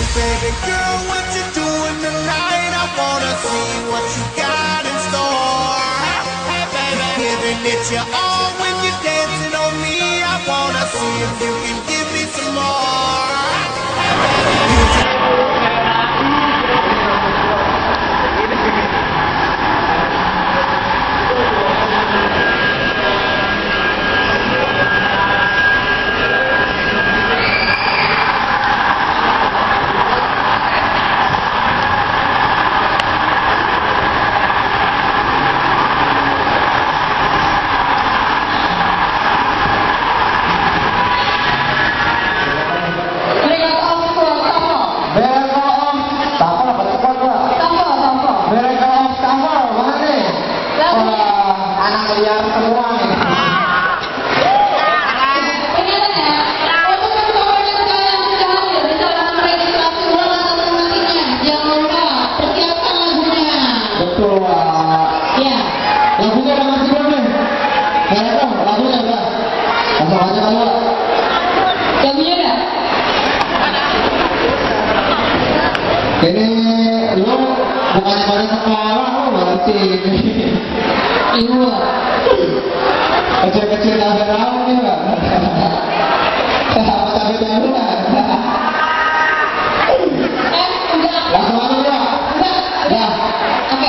Baby girl, what you doing tonight? I wanna see what you got in store. Hey baby, giving it your all when you're dancing on me. I wanna see if you can give me some more. Hey baby, ini lu bukannya pada sekolah, lu ngerti ini. Iya. Kecil-kecil tahu nih nggak? Apa tapi tahu nggak? Udah. Langsung aja ya. Udah. Oke.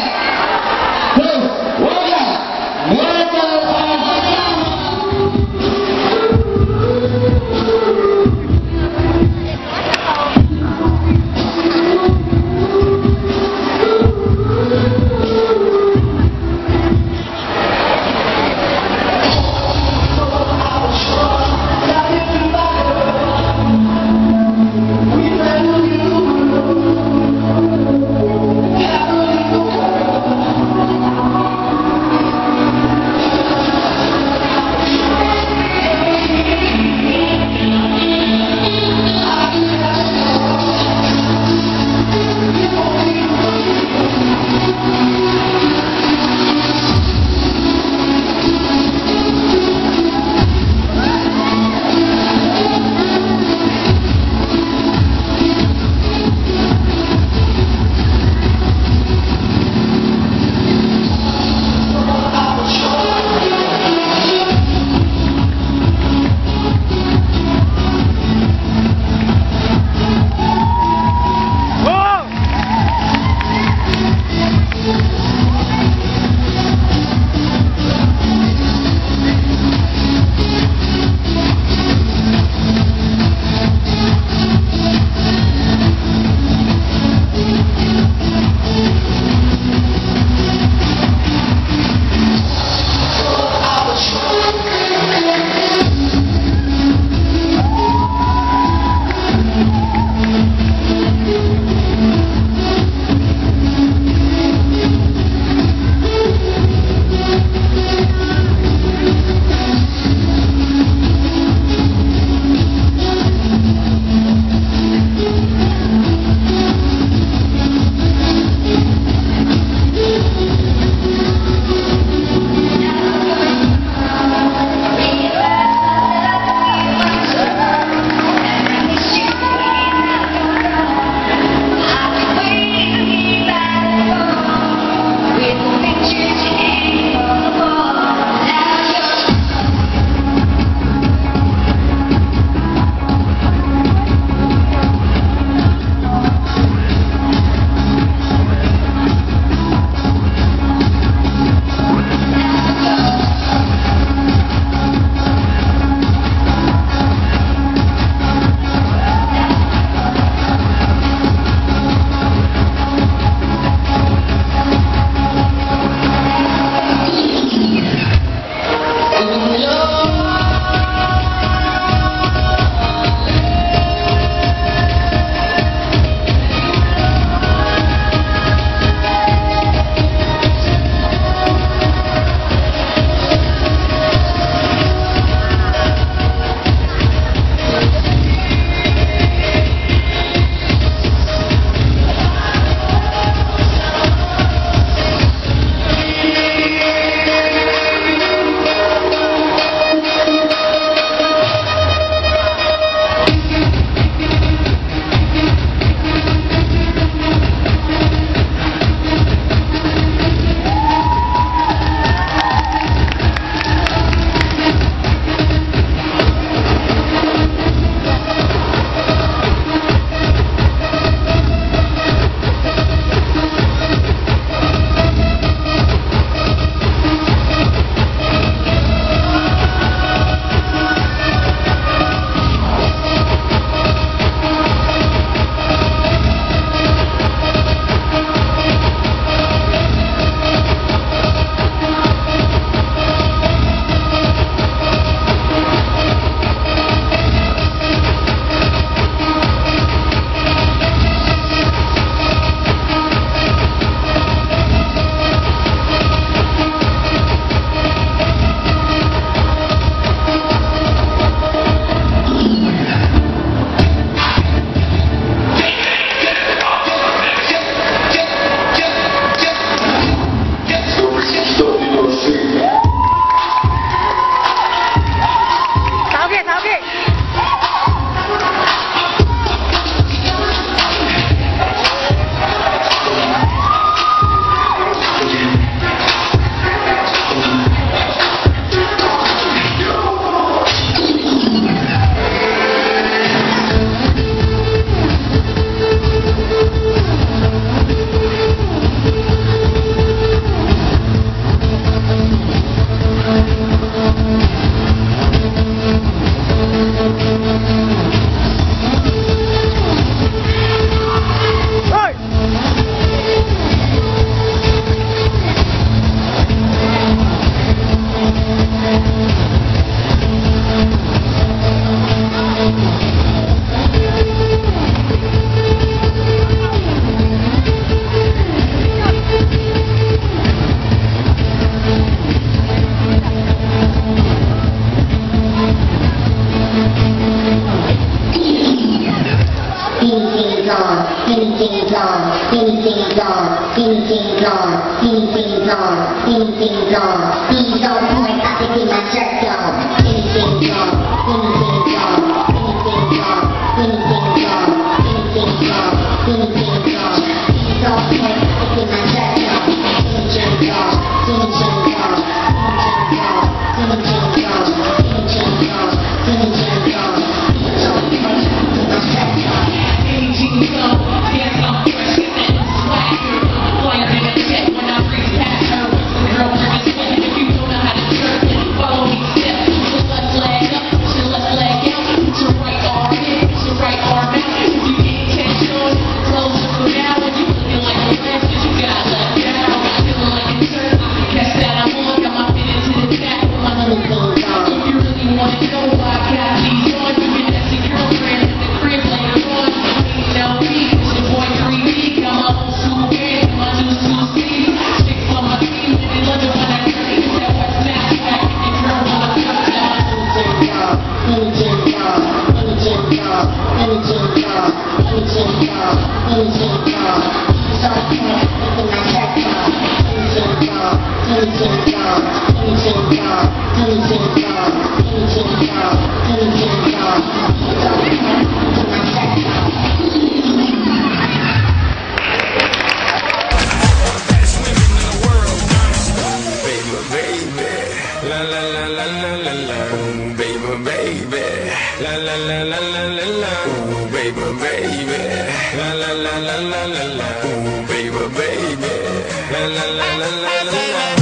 anything's on, anything's on, anything's on, anything's on, anything's on, anything's on. He's on point, I think in my circle. Anything's on, anything's on, anything's on, anything's on, anything's on, anything's on. He's on point, I think in my circle. Anything's on, anything's on, anything's on, anything's on, anything's on, anything's on. He's on point, I think in my circle. Anything's on, yes, I'm fresh in that swagger. Flying in a jet when I reach past her. The girl is sweating if you don't know how to jerk it. Follow me step, put your left leg up, put your left leg out. Put your right arm in, put your right arm out. If you get catch on, close up for now. When you looking like a lamb, cause you got left down. Feeling like a turkey, catch that I'm on. Got my feet into the back with my nose on. If you really wanna know why I got these on, you can ask your girlfriend at the crib later on. It's your boy 3D, got my old school band, my new school Steve. Chicks on my team, they love it when I turn it. It's that West Mass track, and your girl wanna cut down. Anything's on, anything's on, anything's on, anything's on, anything's on. He's on point, in my circle. Anything's on, anything's on, anything's on, anything's on, anything's on, anything's on. He's on point, in my circle. La la la la la la la, ooh, baby, baby. La la la la la la la, ooh, baby, baby. La la la la la la la, ooh, baby, baby. La la la la la la la.